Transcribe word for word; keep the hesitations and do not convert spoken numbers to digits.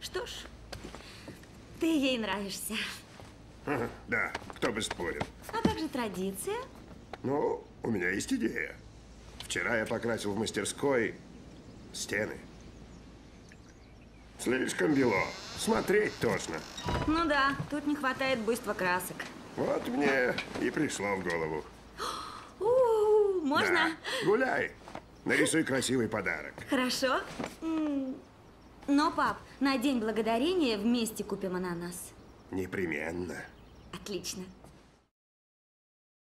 Что ж, ты ей нравишься. Ага, да, кто бы спорил. А как же традиция? Ну, у меня есть идея. Вчера я покрасил в мастерской стены. Слишком бело. Смотреть тошно. Ну да, тут не хватает буйства красок. Вот мне и пришло в голову. У-у-у, можно? Да, гуляй. Нарисуй красивый подарок. Хорошо. Но, пап, на День Благодарения вместе купим ананас. Непременно. Отлично.